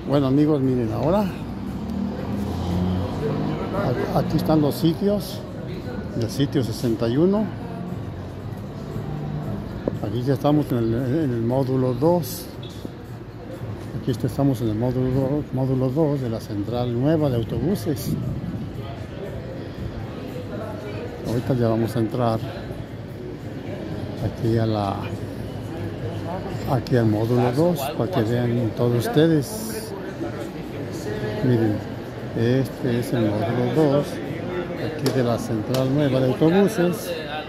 Bueno amigos, miren ahora aquí están los sitios del sitio 61. Aquí ya estamos en el módulo 2. Aquí estamos en el módulo 2 de la central nueva de autobuses. Ahorita ya vamos a entrar aquí al módulo 2 para que vean todos ustedes. Miren, este es el módulo 2 aquí de la central nueva de autobuses,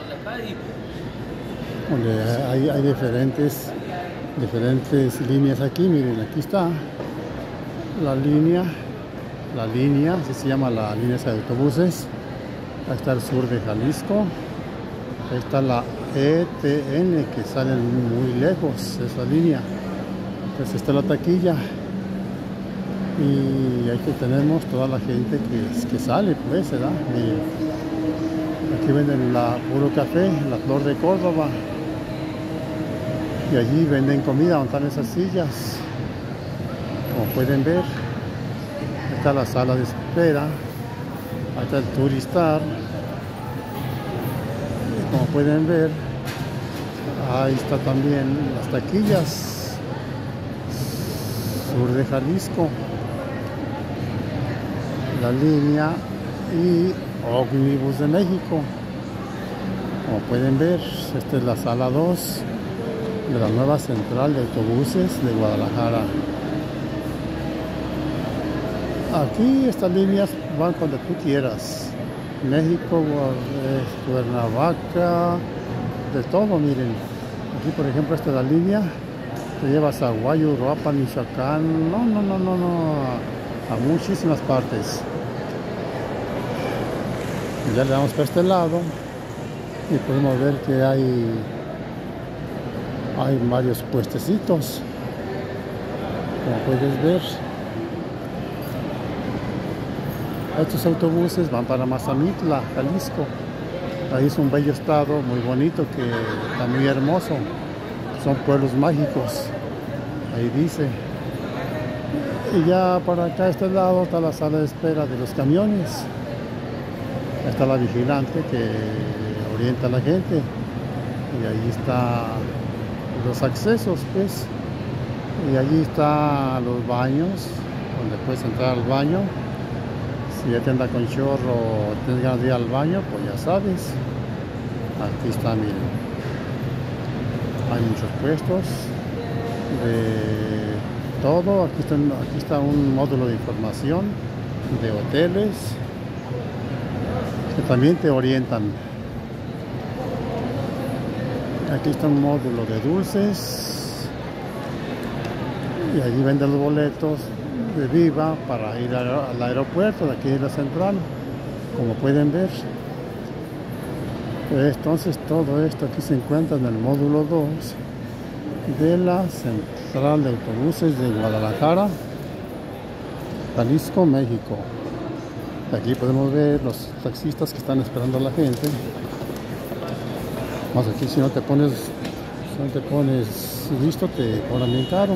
donde hay diferentes líneas aquí. Miren, aquí está la línea, así se llama la línea de autobuses. Ahí está el sur de Jalisco. Ahí está la ETN, que sale muy lejos esa línea. Entonces está la taquilla. Y aquí tenemos toda la gente que sale, pues, ¿verdad? Miren, aquí venden puro café, la Flor de Córdoba. Y allí venden comida, donde están esas sillas. Como pueden ver, ahí está la sala de espera. Ahí está el Turistar. Y como pueden ver, ahí está también las taquillas. Sur de Jalisco. La línea y Ómnibus de México. Como pueden ver, esta es la sala 2 de la nueva central de autobuses de Guadalajara. Aquí estas líneas van cuando tú quieras. México, Cuernavaca, de todo. Miren, aquí por ejemplo esta es la línea, te llevas a Guayu, Uruapan, Michoacán, a muchísimas partes. Ya le damos para este lado y podemos ver que hay varios puestecitos, como puedes ver. Estos autobuses van para Mazamitla, Jalisco. Ahí es un bello estado, muy bonito, que está muy hermoso. Son pueblos mágicos, ahí dice. Y ya para acá, a este lado, está la sala de espera de los camiones. Ahí está la vigilante que orienta a la gente. Y ahí están los accesos, pues. Y allí están los baños, donde puedes entrar al baño. Si ya te anda con chorro o tienes ganas de ir al baño, pues ya sabes. Aquí está, miren. Hay muchos puestos de todo. Aquí está un módulo de información de hoteles que también te orientan. Aquí está un módulo de dulces y allí venden los boletos de Viva para ir al aeropuerto de aquí de la central, como pueden ver. Entonces todo esto aquí se encuentra en el módulo 2 de la central de autobuses de Guadalajara, Jalisco, México. Aquí podemos ver los taxistas que están esperando a la gente. Más aquí, si no te pones listo, te cobran bien caro.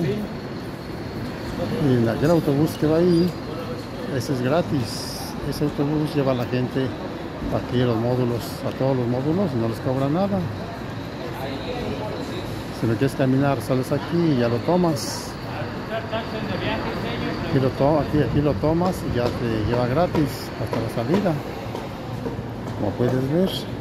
Y en aquel autobús que va ahí, ese es gratis. Ese autobús lleva a la gente aquí a los módulos, a todos los módulos, y no les cobra nada. Si no quieres caminar, sales aquí y ya lo tomas. Aquí lo tomas y ya te lleva gratis hasta la salida, como puedes ver.